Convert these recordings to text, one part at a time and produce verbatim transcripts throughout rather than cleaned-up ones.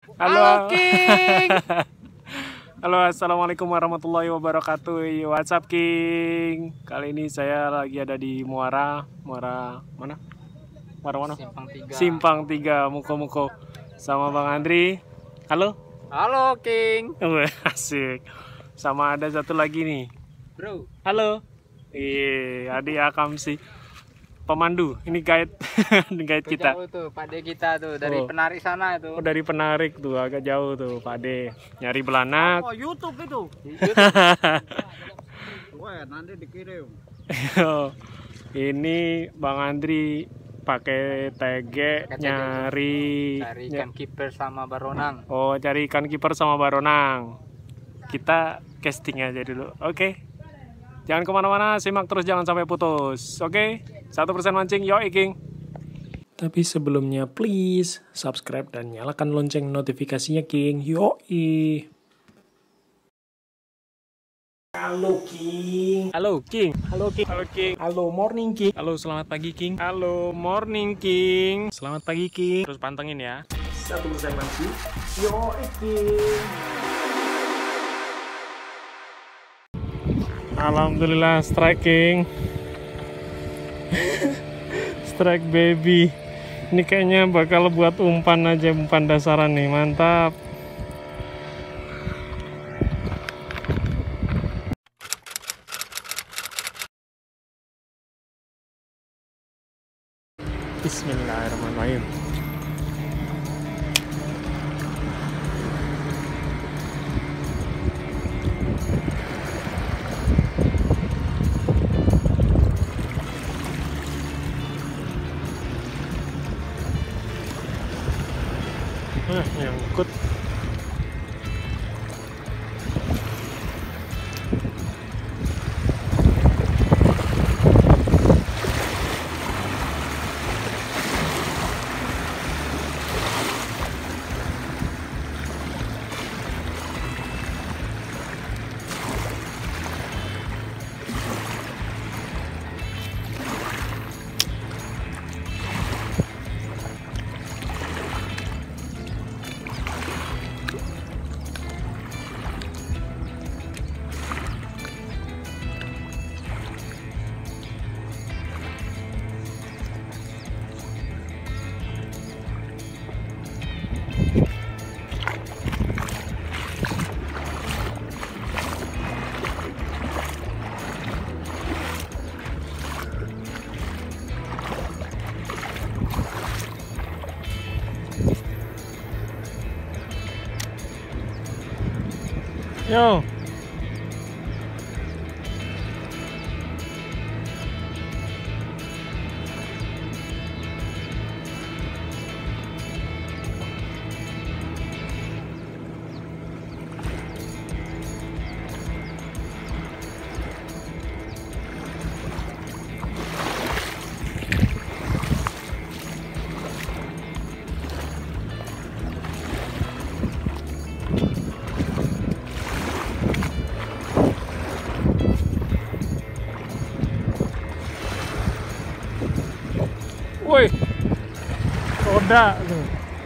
Halo, Halo King. halo, assalamualaikum warahmatullahi wabarakatuh. What's up, King? Kali ini saya lagi ada di Muara, Muara mana? Muara mana? Simpang tiga. Simpang tiga, Muko-Muko, sama Bang Andri. Halo. Halo King. Wah, asik. Sama ada satu lagi nih. Bro. Halo. Iya, Adi Akam sih. Pemandu, ini guide, guide Tuh kita. jauh tuh, Pak De kita tuh dari Oh. penarik sana itu. Oh, dari penarik tuh, agak jauh tuh, Pak De. Nyari belanak. Oh, YouTube itu. YouTube. Wah, nanti dikirim. Ini Bang Andri pakai T G nyari Cari ikan kiper sama baronang. Oh, cari ikan kiper sama baronang. Kita casting aja dulu. Oke. Jangan kemana-mana, simak terus, jangan sampai putus. Oke, satu persen mancing, yo King. Tapi sebelumnya please subscribe dan nyalakan lonceng notifikasinya, King. Yoi. Halo King. Halo King. Halo King. Halo King. Halo morning King. Halo selamat pagi King. Halo morning King. Selamat pagi King. Terus pantengin ya. Satu persen mancing. Yo King. Alhamdulillah striking. Strike baby. Ini kayaknya bakal buat umpan aja, umpan dasaran nih, mantap. Bismillahirrahmanirrahim. Nah, nyangkut. Yo. Woi, roda tuh.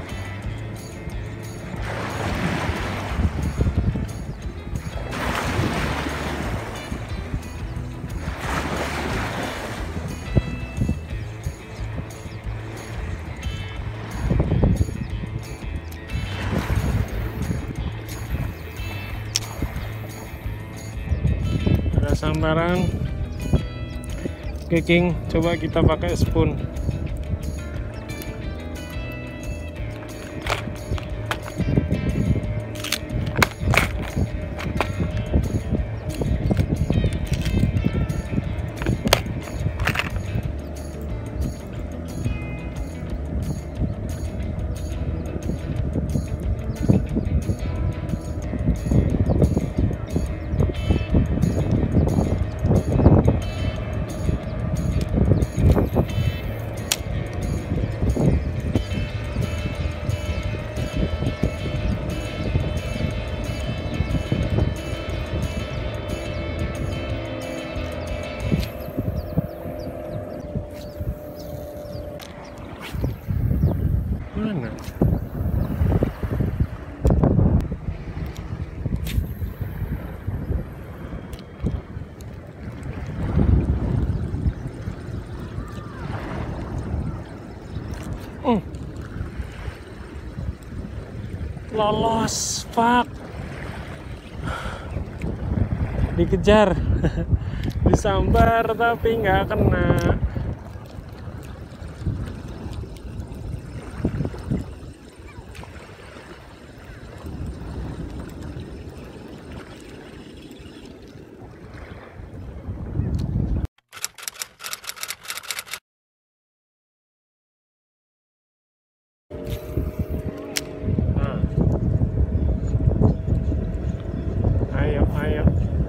Ada sambaran. Oke King, coba kita pakai spoon. Lolos, fuck. Dikejar. Disambar tapi nggak kena. Ayo, ayo.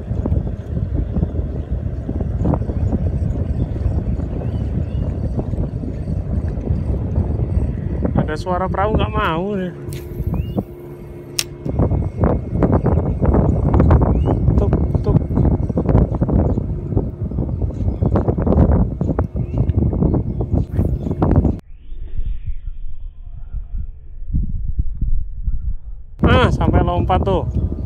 Ada suara perahu nggak mau nih. Tup, tup. Ah, sampai lompat tuh.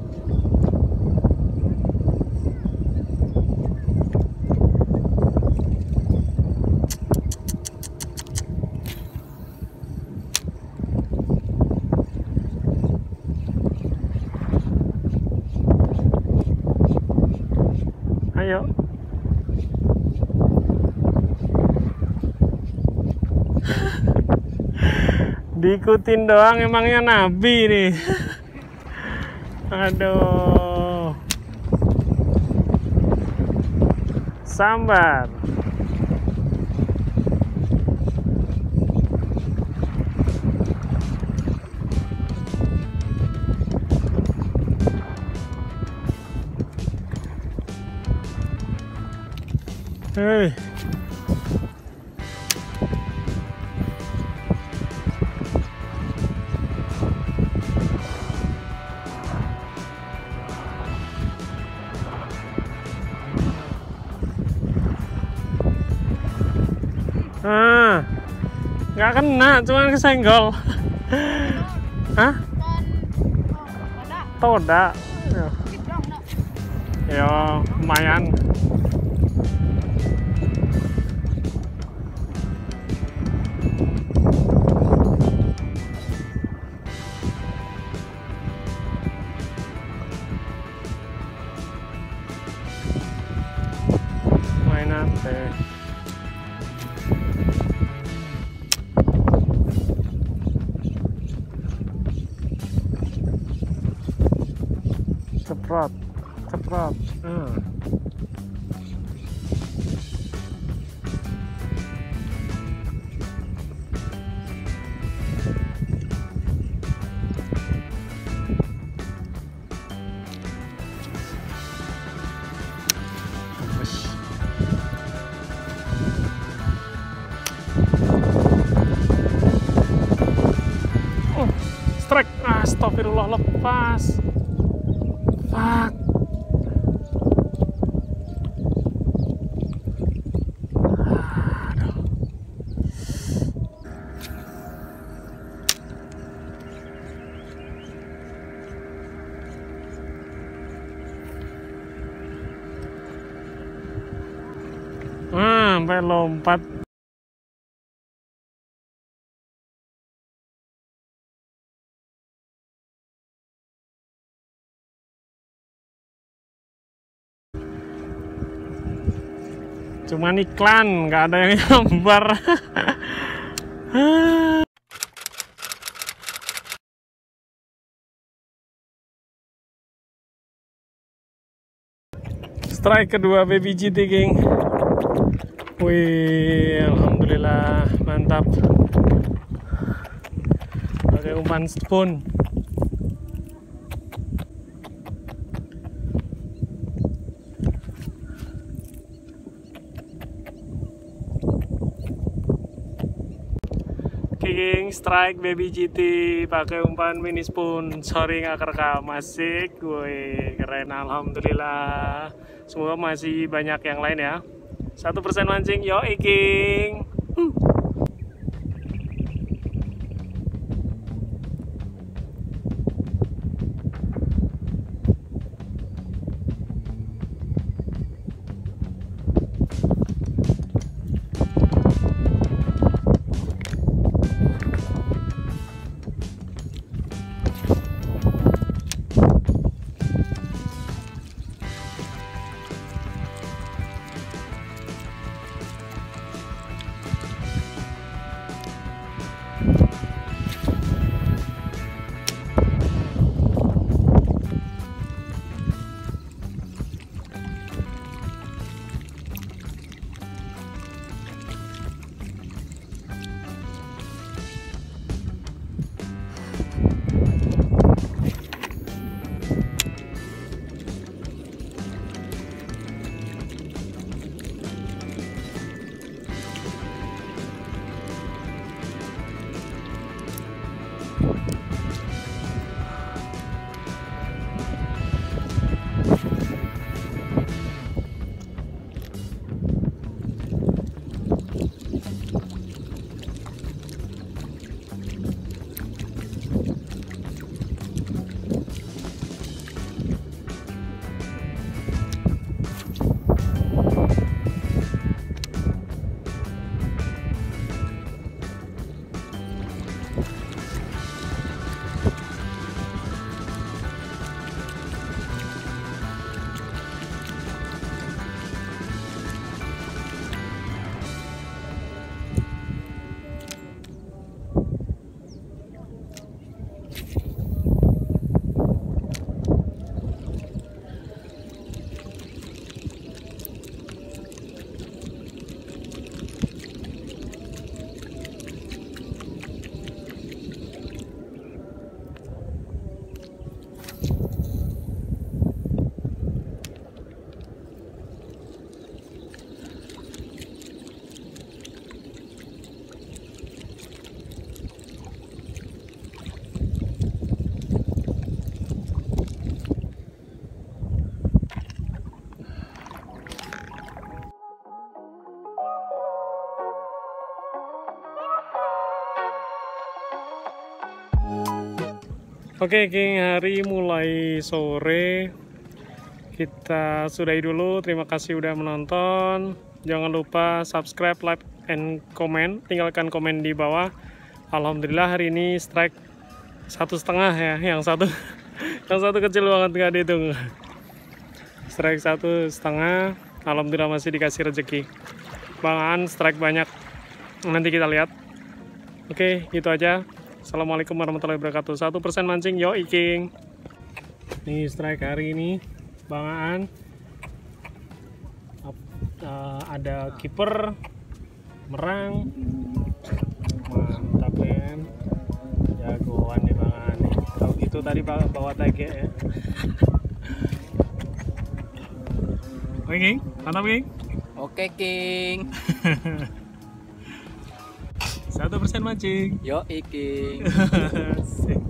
Ayo. Diikutin doang emangnya nabi nih. Aduh. Sambar. Hei. Ah, nggak kena, cuma kesenggol. Hah? Toda. Ya, lumayan. Mainan teh. Ceprot, ceprot. Hmm. Oh, strike. Astagfirullah, lepas. Fuck. Aduh. Ah, sampai lompat. Cuman iklan, nggak ada yang gambar. Strike kedua Baby G T, geng. Wih, alhamdulillah, mantap. Pakai umpan spoon. King strike Baby G T pakai umpan mini spoon. Sorry nggak kerekam. Asik, gue keren, alhamdulillah. Semoga masih banyak yang lain ya. Satu persen mancing, yo King. Uh. Oke King, hari mulai sore. Kita sudahi dulu. Terima kasih udah menonton. Jangan lupa subscribe, like, and comment. Tinggalkan komen di bawah. Alhamdulillah hari ini strike satu setengah ya. Yang satu, yang satu kecil banget nggak dihitung. Strike satu setengah. Alhamdulillah masih dikasih rezeki. Bang Aan strike banyak. Nanti kita lihat. Oke, gitu aja. Assalamualaikum warahmatullahi wabarakatuh. Satu persen mancing, yo King. Nih strike hari ini. Bang Aan, uh, ada kiper, merang, mantap kan, jagoan nih Bang Aan. Kalau gitu tadi bawa tag ya. Oke King, mantap King. Oke King. Satu persen mancing. Yo King.